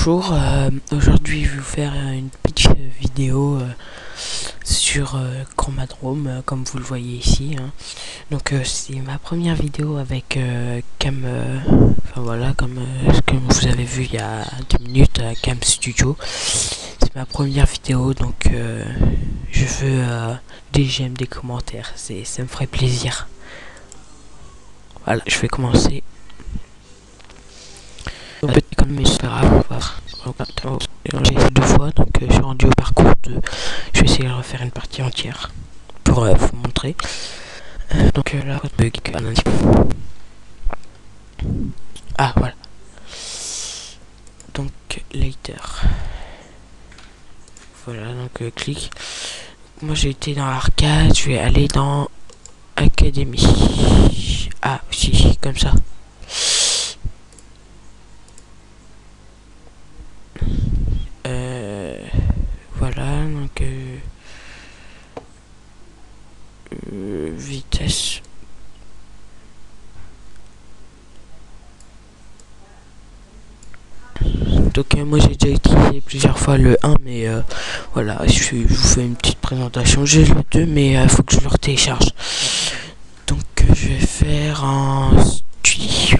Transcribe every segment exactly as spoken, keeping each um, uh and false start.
bonjour, euh, aujourd'hui je vais vous faire une petite vidéo euh, sur euh, Chromadrome, euh, comme vous le voyez ici, hein. Donc euh, c'est ma première vidéo avec euh, Cam, euh, enfin voilà, comme, euh, comme vous avez vu il y a deux minutes à Cam Studio. C'est ma première vidéo, donc euh, je veux euh, des j'aime, des commentaires, c'est, ça me ferait plaisir. Voilà, je vais commencer. Petit comme mais c'est pas grave, on va voir. J'ai fait deux fois, donc euh, je suis rendu au parcours deux. Je vais essayer de refaire une partie entière pour euh, vous montrer. Euh, donc euh, là, bug un petit peu. Ah voilà. Donc later. Voilà, donc euh, clic. Moi j'ai été dans arcade, je vais aller dans Académie. Ah si, comme ça. Euh, voilà, donc euh, euh, vitesse. Donc euh, moi j'ai déjà utilisé plusieurs fois le un, mais euh, voilà, je, je vous fais une petite présentation. J'ai le deux, mais il euh, faut que je le télécharge. Donc euh, je vais faire un studio.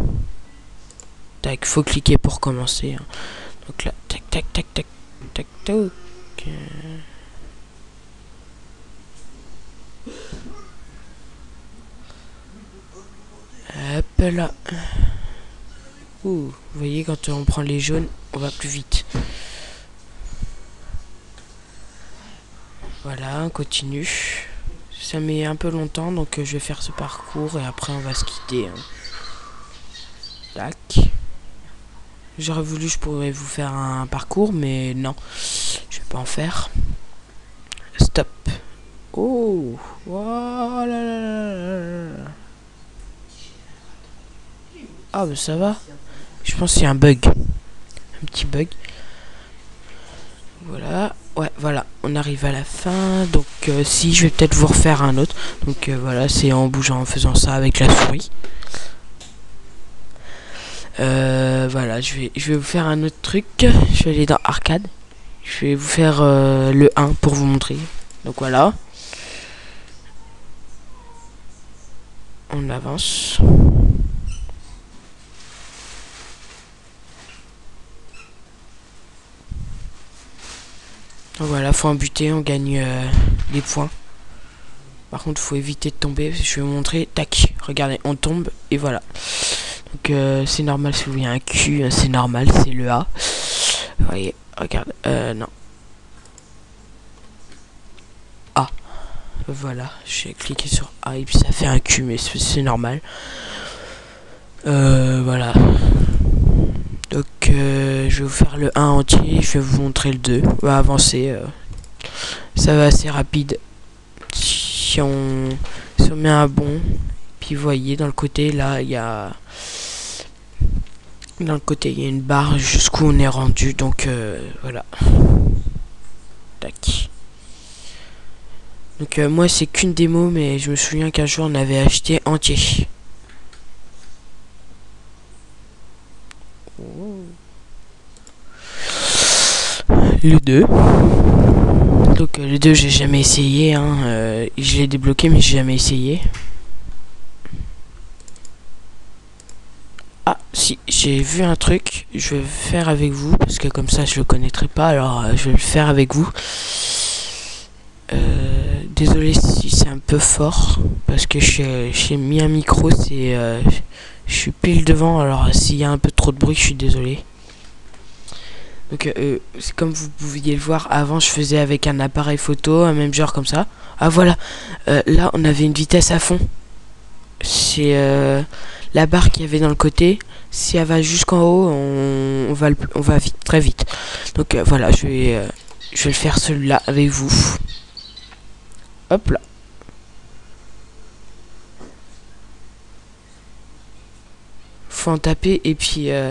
Tac, faut cliquer pour commencer, hein. Donc là, tac tac tac tac tac tac. Euh... Hop là. Ouh, vous voyez, quand on prend les jaunes, on va plus vite. Voilà, on continue. Ça met un peu longtemps, donc euh, je vais faire ce parcours et après on va se quitter, hein. Tac. J'aurais voulu, je pourrais vous faire un parcours, mais non, je vais pas en faire. Stop. Oh, voilà. Ah, bah ça va. Je pense qu'il y a un bug. Un petit bug. Voilà. Ouais, voilà. On arrive à la fin. Donc, euh, si, je vais peut-être vous refaire un autre. Donc, euh, voilà, c'est en bougeant, en faisant ça avec la souris. Euh, voilà, je vais, je vais vous faire un autre truc. Je vais aller dans arcade. Je vais vous faire euh, le un pour vous montrer. Donc, voilà. On avance. Voilà, faut en buter, on gagne euh, des points. Par contre, faut éviter de tomber. Je vais vous montrer. Tac, regardez, on tombe et voilà. Donc euh, c'est normal si vous voyez un Q, c'est normal, c'est le A. Vous voyez, regarde, euh, non. A. Voilà, j'ai cliqué sur A et puis ça fait un Q, mais c'est normal. Euh, voilà. Donc euh, je vais vous faire le un entier, je vais vous montrer le deux. On va avancer. Euh, ça va assez rapide. Si on, si on met un bon, puis vous voyez dans le côté là, il y a... Dans le côté, il y a une barre jusqu'où on est rendu, donc euh, voilà. Tac. Donc euh, moi c'est qu'une démo, mais je me souviens qu'un jour on avait acheté entier. Le deux. Donc euh, le deux j'ai jamais essayé, hein. Euh, je l'ai débloqué mais j'ai jamais essayé. Ah si, j'ai vu un truc, je vais le faire avec vous, parce que comme ça je le connaîtrai pas, alors euh, je vais le faire avec vous. Euh, désolé si c'est un peu fort, parce que j'ai mis un micro, c'est euh, je suis pile devant, alors s'il y a un peu trop de bruit, je suis désolé. Donc euh, c'est comme vous pouviez le voir, avant je faisais avec un appareil photo, un même genre comme ça. Ah voilà, euh, là on avait une vitesse à fond. C'est euh, la barre qu'il y avait dans le côté. Si elle va jusqu'en haut, on, on, va le, on va vite, très vite. Donc euh, voilà, je vais, euh, je vais le faire celui-là avec vous. Hop là. Faut en taper et puis... Euh,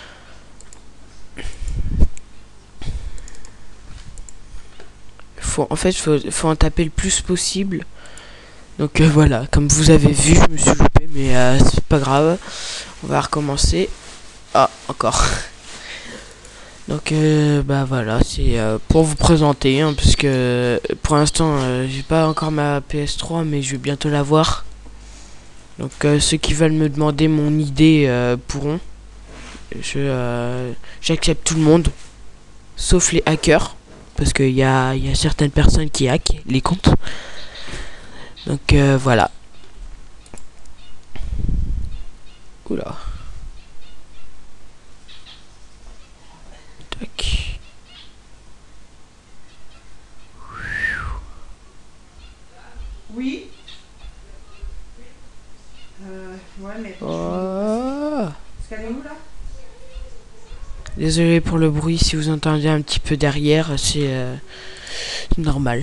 faut, en fait, faut, faut en taper le plus possible. Donc euh, voilà, comme vous avez vu, je me suis loupé, mais euh, c'est pas grave. On va recommencer. Ah, encore. Donc euh, bah voilà, c'est euh, pour vous présenter, hein, parce que pour l'instant euh, j'ai pas encore ma P S trois, mais je vais bientôt l'avoir. Donc euh, ceux qui veulent me demander mon idée euh, pourront. Je euh, j'accepte tout le monde, sauf les hackers, parce qu'il y a, y a certaines personnes qui hackent les comptes. Donc euh, voilà. Oula. Tac. Oui. Euh, ouais, mais. Oh. Parce qu'elle est où là? Désolé pour le bruit, si vous entendez un petit peu derrière, c'est euh, normal.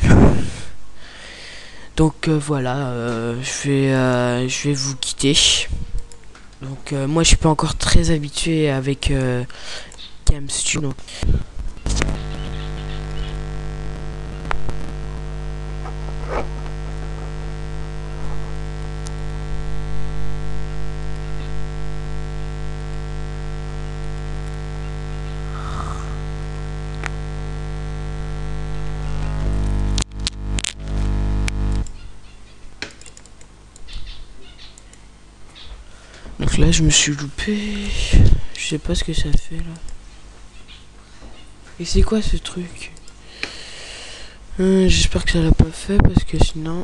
Donc euh, voilà, euh, je vais euh, je vais vous quitter. Donc euh, moi je suis pas encore très habitué avec euh, Camstudio. Donc là je me suis loupé. Je sais pas ce que ça fait là. Et c'est quoi ce truc? Hum, J'espère que ça l'a pas fait parce que sinon.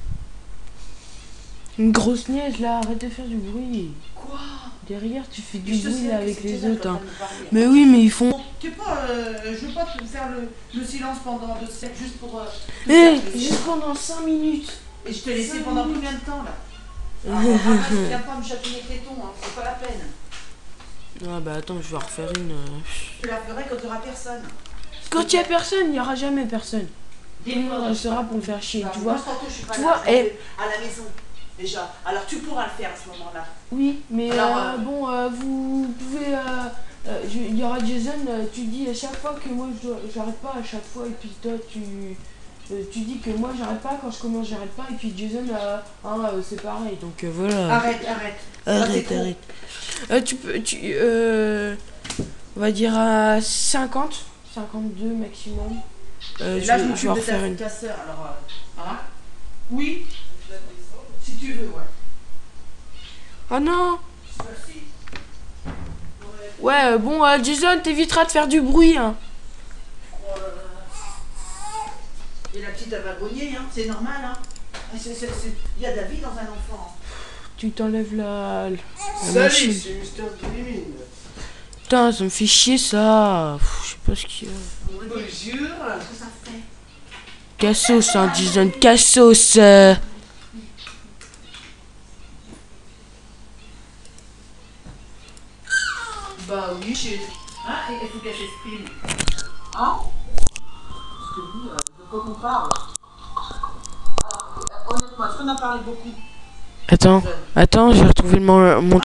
Une grosse neige là, arrête de faire du bruit. Quoi? Derrière tu fais du Je te bruit sais là que avec c'était les là, autres. quand Hein. elle me parlait. Mais oui mais ils font. Bon, tu sais pas, euh, je veux pas te faire le, le silence pendant deux siècles juste pour. Euh, te Eh, faire le- juste pendant cinq minutes. Et je t'ai laissé cinq pendant minutes. combien de temps là? Ah, ne viens pas me chatouiller tes tons, hein, c'est pas la peine. Ah bah attends, je vais en refaire une. euh. Tu la ferais quand tu auras personne. Quand il y a personne, il n'y aura jamais personne. Tout le monde restera pour me faire chier, Bah, tu moi, vois. tantôt, je suis pas Tu là, vois, je eh. vais à la maison déjà. Alors tu pourras le faire à ce moment-là. Oui, mais Alors, euh, euh, bon, euh, vous pouvez. euh, euh, je- Il y aura Jason, euh, tu dis à chaque fois que moi je dois- j'arrête pas à chaque fois, et puis toi tu. euh, tu dis que moi j'arrête pas, quand je commence j'arrête pas, et puis Jason, euh, hein, euh, c'est pareil. Donc euh, voilà. Arrête, arrête. Ça, c'est Arrête, trop. arrête. Euh, tu peux. Tu, euh, on va dire à cinquante, cinquante-deux maximum. Euh, Et je, là, je vais- je vais m'occupe en de refaire ta, une. ta sœur, alors. Euh, hein? Oui. Si tu veux, ouais. Oh non! Merci. Ouais, euh, bon, euh, Jason, t'éviteras de faire du bruit, hein. Oh là là. Et la petite, elle va grogner, hein. C'est normal, hein. C'est- c'est- c'est- Il y a de la vie dans un enfant. Tu t'enlèves la, la Salut, machine. c'est Mister Dreaming. Putain, ça me fait chier, ça. Pff, je sais pas ce qu'il y a. Bonjour. Qu'est-ce que ça fait? Cassos, hein, Jason, cassos. euh. Bah oui, je... Hein, il faut qu'elle s'exprime. Hein? Parce que nous, euh, de quoi on parle? Alors, euh, honnêtement, est-ce qu'on a parlé beaucoup? Attends, attends, j'ai retrouvé mon, mon